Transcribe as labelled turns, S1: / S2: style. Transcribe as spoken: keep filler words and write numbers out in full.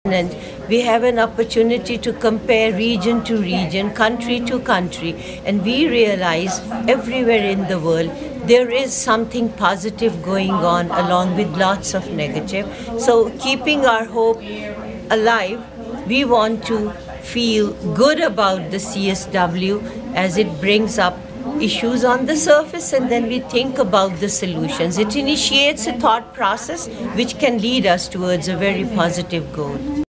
S1: And we have an opportunity to compare region to region, country to country, and we realize everywhere in the world there is something positive going on along with lots of negative. So keeping our hope alive, we want to feel good about the C S W as it brings up issues on the surface, and then we think about the solutions. It initiates a thought process which can lead us towards a very positive goal.